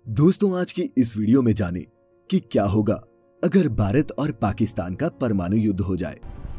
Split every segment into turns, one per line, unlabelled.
दोस्तों, आज की इस वीडियो में जाने कि क्या होगा अगर भारत और पाकिस्तान का परमाणु युद्ध हो जाए।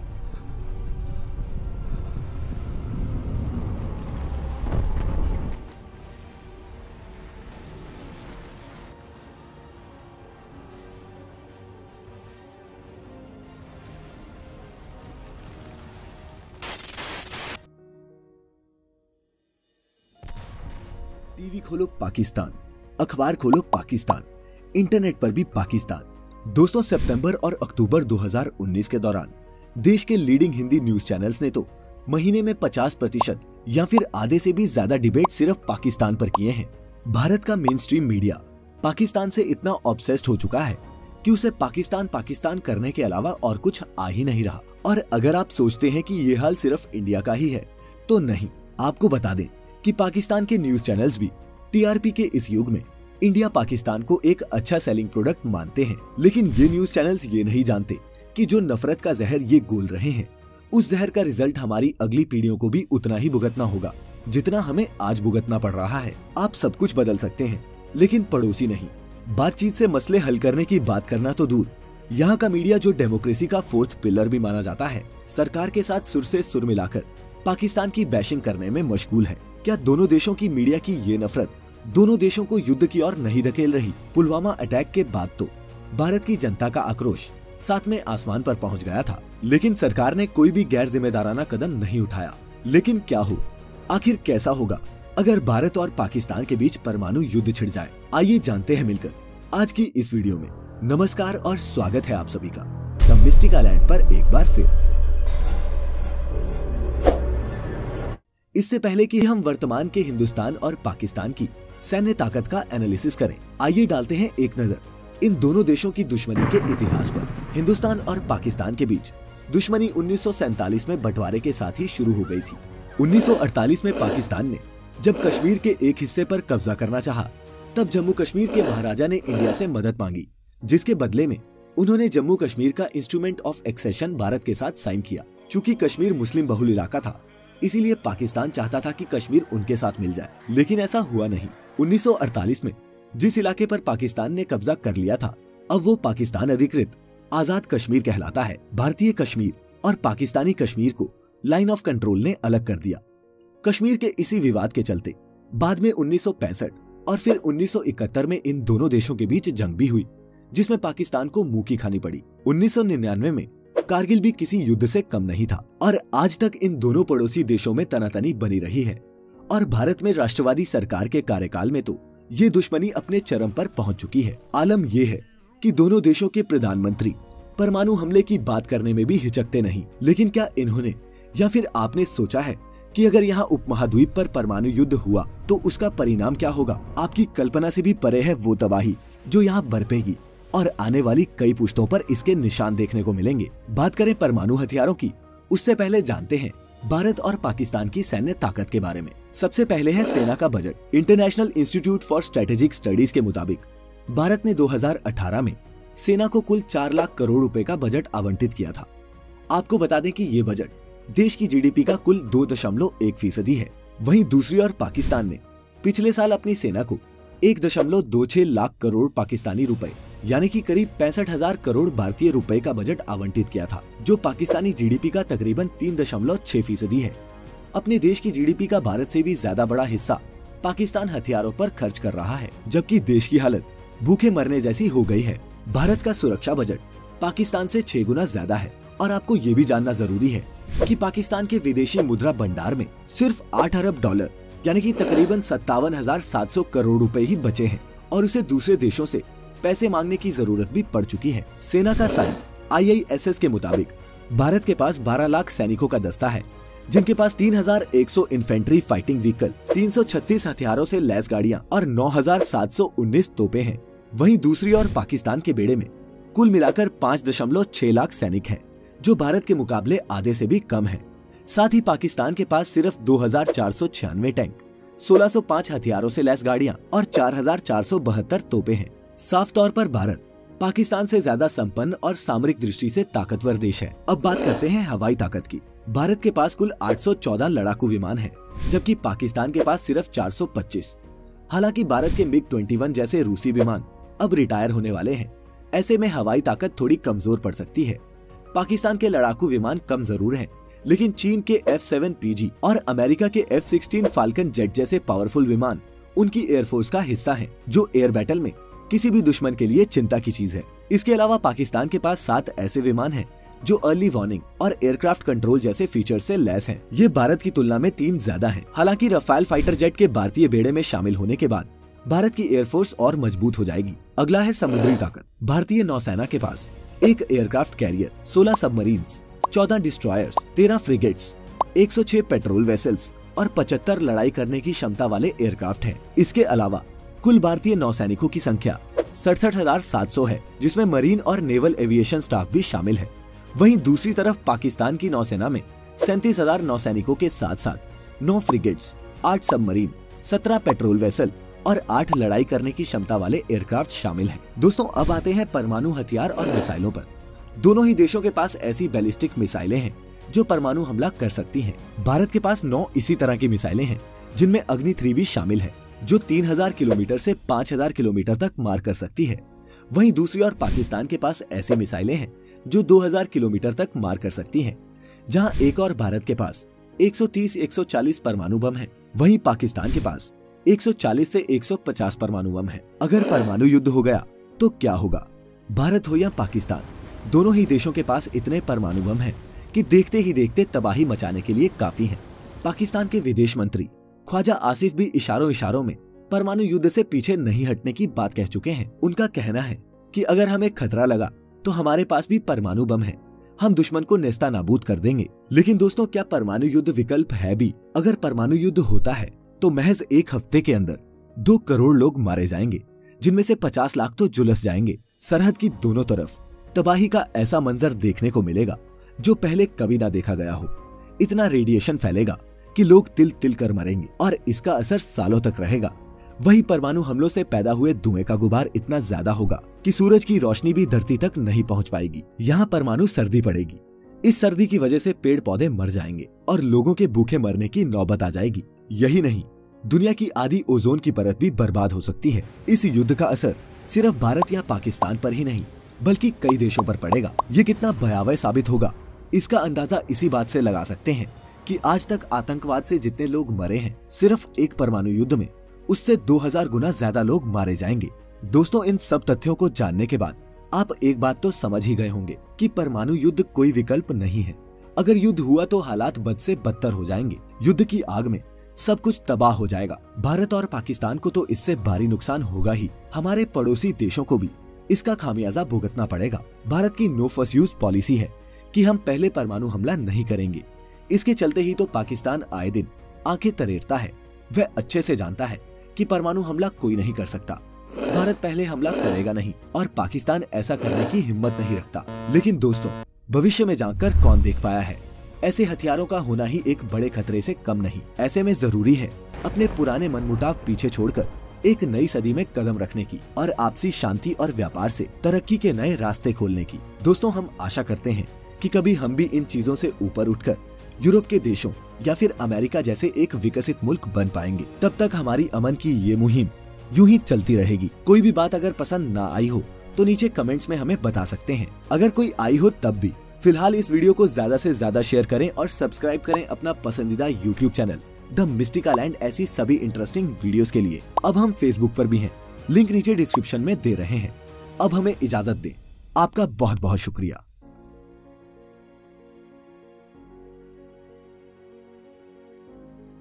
टीवी खोलो पाकिस्तान, अखबार खोलो पाकिस्तान, इंटरनेट पर भी पाकिस्तान। दोस्तों, सितंबर और अक्टूबर 2019 के दौरान देश के लीडिंग हिंदी न्यूज चैनल्स ने तो महीने में 50% या फिर आधे से भी ज्यादा डिबेट सिर्फ पाकिस्तान पर किए हैं। भारत का मेन स्ट्रीम मीडिया पाकिस्तान से इतना ऑब्सेस्ड हो चुका है कि उसे पाकिस्तान पाकिस्तान करने के अलावा और कुछ आ ही नहीं रहा। और अगर आप सोचते हैं कि ये हाल सिर्फ इंडिया का ही है तो नहीं, आपको बता दें कि पाकिस्तान के न्यूज चैनल्स भी टीआरपी के इस युग में इंडिया पाकिस्तान को एक अच्छा सेलिंग प्रोडक्ट मानते हैं। लेकिन ये न्यूज चैनल्स ये नहीं जानते कि जो नफरत का जहर ये घोल रहे हैं, उस जहर का रिजल्ट हमारी अगली पीढ़ियों को भी उतना ही भुगतना होगा जितना हमें आज भुगतना पड़ रहा है। आप सब कुछ बदल सकते हैं, लेकिन पड़ोसी नहीं। बातचीत से मसले हल करने की बात करना तो दूर, यहाँ का मीडिया जो डेमोक्रेसी का फोर्थ पिलर भी माना जाता है, सरकार के साथ सुर से सुर मिलाकर पाकिस्तान की बैशिंग करने में मशगूल है। क्या दोनों देशों की मीडिया की ये नफरत दोनों देशों को युद्ध की ओर नहीं धकेल रही? पुलवामा अटैक के बाद तो भारत की जनता का आक्रोश सातवें आसमान पर पहुंच गया था, लेकिन सरकार ने कोई भी गैर जिम्मेदाराना कदम नहीं उठाया। लेकिन क्या हो, आखिर कैसा होगा अगर भारत और पाकिस्तान के बीच परमाणु युद्ध छिड़ जाए? आइए जानते हैं मिलकर आज की इस वीडियो में। नमस्कार और स्वागत है आप सभी का द मिस्टिक आइलैंड पर एक बार फिर। इससे पहले कि हम वर्तमान के हिंदुस्तान और पाकिस्तान की सैन्य ताकत का एनालिसिस करें, आइए डालते हैं एक नजर इन दोनों देशों की दुश्मनी के इतिहास पर। हिंदुस्तान और पाकिस्तान के बीच दुश्मनी 1947 में बंटवारे के साथ ही शुरू हो गई थी। 1948 में पाकिस्तान ने जब कश्मीर के एक हिस्से पर कब्जा करना चाहा, तब जम्मू कश्मीर के महाराजा ने इंडिया से मदद मांगी, जिसके बदले में उन्होंने जम्मू कश्मीर का इंस्ट्रूमेंट ऑफ एक्सेशन भारत के साथ साइन किया। चूँकि कश्मीर मुस्लिम बहुल इलाका था, इसीलिए पाकिस्तान चाहता था कि कश्मीर उनके साथ मिल जाए, लेकिन ऐसा हुआ नहीं। 1948 में जिस इलाके पर पाकिस्तान ने कब्जा कर लिया था, अब वो पाकिस्तान अधिकृत आजाद कश्मीर कहलाता है। भारतीय कश्मीर और पाकिस्तानी कश्मीर को लाइन ऑफ कंट्रोल ने अलग कर दिया। कश्मीर के इसी विवाद के चलते बाद में 1965 और फिर 1971 में इन दोनों देशों के बीच जंग भी हुई, जिसमें पाकिस्तान को मुंह की खानी पड़ी। 1999 में कारगिल भी किसी युद्ध से कम नहीं था और आज तक इन दोनों पड़ोसी देशों में तनातनी बनी रही है। और भारत में राष्ट्रवादी सरकार के कार्यकाल में तो ये दुश्मनी अपने चरम पर पहुंच चुकी है। आलम ये है कि दोनों देशों के प्रधानमंत्री परमाणु हमले की बात करने में भी हिचकते नहीं। लेकिन क्या इन्होंने या फिर आपने सोचा है कि अगर यहाँ उपमहाद्वीप पर परमाणु युद्ध हुआ तो उसका परिणाम क्या होगा? आपकी कल्पना से भी परे है वो तबाही जो यहाँ बरपेगी और आने वाली कई पुश्तों पर इसके निशान देखने को मिलेंगे। बात करें परमाणु हथियारों की, उससे पहले जानते हैं भारत और पाकिस्तान की सैन्य ताकत के बारे में। सबसे पहले है सेना का budget. International Institute for Strategic Studies के मुताबिक भारत ने 2018 में सेना को कुल 4 लाख करोड़ रुपए का बजट आवंटित किया था। आपको बता दें कि ये बजट देश की जीडीपी का कुल 2.1% है। वहीं दूसरी ओर पाकिस्तान ने पिछले साल अपनी सेना को 1.26 लाख करोड़ पाकिस्तानी रुपए यानी कि करीब 65,000 करोड़ भारतीय रुपए का बजट आवंटित किया था, जो पाकिस्तानी जीडीपी का तकरीबन 3.6% है। अपने देश की जीडीपी का भारत से भी ज्यादा बड़ा हिस्सा पाकिस्तान हथियारों पर खर्च कर रहा है, जबकि देश की हालत भूखे मरने जैसी हो गई है। भारत का सुरक्षा बजट पाकिस्तान से 6 गुना ज्यादा है। और आपको ये भी जानना जरूरी है कि पाकिस्तान के विदेशी मुद्रा भंडार में सिर्फ 8 अरब डॉलर यानी कि तकरीबन 57,700 करोड़ रुपए ही बचे हैं और उसे दूसरे देशों से पैसे मांगने की जरूरत भी पड़ चुकी है। सेना का साइंस IISS के मुताबिक भारत के पास 12 लाख सैनिकों का दस्ता है, जिनके पास 3,100 इन्फेंट्री फाइटिंग व्हीकल, 336 हथियारों से लैस गाड़ियां और 9,719 तोपें हैं। वहीं दूसरी ओर पाकिस्तान के बेड़े में कुल मिलाकर 5.6 लाख सैनिक हैं, जो भारत के मुकाबले आधे से भी कम है। साथ ही पाकिस्तान के पास सिर्फ 2,496 टैंक, 1,605 हथियारों से लैस गाड़ियां और 4,472 तोपें हैं। साफ तौर पर भारत पाकिस्तान से ज्यादा संपन्न और सामरिक दृष्टि से ताकतवर देश है। अब बात करते हैं हवाई ताकत की। भारत के पास कुल 814 लड़ाकू विमान है, जबकि पाकिस्तान के पास सिर्फ 425। हालांकि भारत के MiG-21 जैसे रूसी विमान अब रिटायर होने वाले हैं। ऐसे में हवाई ताकत थोड़ी कमजोर पड़ सकती है। पाकिस्तान के लड़ाकू विमान कम जरूर हैं, लेकिन चीन के F-7PG और अमेरिका के F-16 फाल्कन जेट जैसे पावरफुल विमान उनकी एयरफोर्स का हिस्सा हैं, जो एयर बैटल में किसी भी दुश्मन के लिए चिंता की चीज है। इसके अलावा पाकिस्तान के पास 7 ऐसे विमान हैं जो अर्ली वार्निंग और एयरक्राफ्ट कंट्रोल जैसे फीचर्स से लैस हैं। ये भारत की तुलना में 3 ज्यादा हैं। हालांकि रफाल फाइटर जेट के भारतीय बेड़े में शामिल होने के बाद भारत की एयरफोर्स और मजबूत हो जाएगी। अगला है समुद्री ताकत। भारतीय नौसेना के पास 1 aircraft carrier, 16 submarines, 14 destroyers, 13 frigates, 106 patrol vessels और 75 लड़ाई करने की क्षमता वाले एयरक्राफ्ट हैं। इसके अलावा कुल भारतीय नौसैनिकों की संख्या 67,700 है, जिसमें मरीन और नेवल एविएशन स्टाफ भी शामिल है। वहीं दूसरी तरफ पाकिस्तान की नौसेना में 37,000 नौसैनिकों के साथ साथ 9 फ्रिगेट्स, 8 सबमरीन, 17 पेट्रोल वेसल और 8 लड़ाई करने की क्षमता वाले एयरक्राफ्ट शामिल हैं। दोस्तों, अब आते हैं परमाणु हथियार और मिसाइलों पर। दोनों ही देशों के पास ऐसी बैलिस्टिक मिसाइलें हैं जो परमाणु हमला कर सकती हैं। भारत के पास 9 इसी तरह की मिसाइलें हैं, जिनमें अग्नि 3 भी शामिल है, जो 3000 किलोमीटर से 5000 किलोमीटर तक मार कर सकती है। वहीं दूसरी ओर पाकिस्तान के पास ऐसी मिसाइलें हैं जो 2000 किलोमीटर तक मार कर सकती हैं। जहां एक और भारत के पास 130-140 परमाणु बम है, वहीं पाकिस्तान के पास 140 से 150 परमाणु बम है। अगर परमाणु युद्ध हो गया तो क्या होगा? भारत हो या पाकिस्तान, दोनों ही देशों के पास इतने परमाणु बम हैं कि देखते ही देखते तबाही मचाने के लिए काफी है। पाकिस्तान के विदेश मंत्री ख्वाजा आसिफ भी इशारों में परमाणु युद्ध से पीछे नहीं हटने की बात कह चुके हैं। उनका कहना है कि अगर हमें खतरा लगा तो हमारे पास भी परमाणु बम है, हम दुश्मन को नेस्ता नाबूद कर देंगे। लेकिन दोस्तों, क्या परमाणु युद्ध विकल्प है भी? अगर परमाणु युद्ध होता है तो महज 1 हफ्ते के अंदर 2 करोड़ लोग मारे जाएंगे, जिनमें से 50 लाख तो झुलस जाएंगे। सरहद की दोनों तरफ तबाही का ऐसा मंजर देखने को मिलेगा जो पहले कभी ना देखा गया हो। इतना रेडिएशन फैलेगा कि लोग तिल तिल कर मरेंगे और इसका असर सालों तक रहेगा। वही परमाणु हमलों से पैदा हुए धुएं का गुबार इतना ज्यादा होगा कि सूरज की रोशनी भी धरती तक नहीं पहुंच पाएगी। यहाँ परमाणु सर्दी पड़ेगी। इस सर्दी की वजह से पेड़ पौधे मर जाएंगे और लोगों के भूखे मरने की नौबत आ जाएगी। यही नहीं, दुनिया की आधी ओजोन की परत भी बर्बाद हो सकती है। इस युद्ध का असर सिर्फ भारत या पाकिस्तान पर ही नहीं, बल्कि कई देशों पर पड़ेगा। ये कितना भयावह साबित होगा, इसका अंदाजा इसी बात से लगा सकते हैं कि आज तक आतंकवाद से जितने लोग मरे हैं, सिर्फ एक परमाणु युद्ध में उससे 2000 गुना ज्यादा लोग मारे जाएंगे। दोस्तों, इन सब तथ्यों को जानने के बाद आप एक बात तो समझ ही गए होंगे कि परमाणु युद्ध कोई विकल्प नहीं है। अगर युद्ध हुआ तो हालात बद से बदतर हो जाएंगे। युद्ध की आग में सब कुछ तबाह हो जाएगा। भारत और पाकिस्तान को तो इससे भारी नुकसान होगा ही, हमारे पड़ोसी देशों को भी इसका खामियाजा भुगतना पड़ेगा। भारत की नो फर्स्ट यूज पॉलिसी है कि हम पहले परमाणु हमला नहीं करेंगे। इसके चलते ही तो पाकिस्तान आए दिन आंखें तरेड़ता है। वह अच्छे से जानता है कि परमाणु हमला कोई नहीं कर सकता। भारत पहले हमला करेगा नहीं और पाकिस्तान ऐसा करने की हिम्मत नहीं रखता। लेकिन दोस्तों, भविष्य में जानकर कौन देख पाया है, ऐसे हथियारों का होना ही एक बड़े खतरे से कम नहीं। ऐसे में जरूरी है अपने पुराने मनमुटाव पीछे छोड़कर एक नई सदी में कदम रखने की और आपसी शांति और व्यापार से तरक्की के नए रास्ते खोलने की। दोस्तों, हम आशा करते हैं कि कभी हम भी इन चीजों से ऊपर उठकर यूरोप के देशों या फिर अमेरिका जैसे एक विकसित मुल्क बन पाएंगे। तब तक हमारी अमन की ये मुहिम यूं ही चलती रहेगी। कोई भी बात अगर पसंद ना आई हो तो नीचे कमेंट्स में हमें बता सकते हैं। अगर कोई आई हो तब भी। फिलहाल इस वीडियो को ज्यादा से ज्यादा शेयर करें और सब्सक्राइब करें अपना पसंदीदा YouTube channel the Mystica Land ऐसी सभी इंटरेस्टिंग वीडियोस के लिए। अब हम फेसबुक पर भी हैं, लिंक नीचे डिस्क्रिप्शन में दे रहे हैं। अब हमें इजाजत दें। आपका बहुत बहुत शुक्रिया।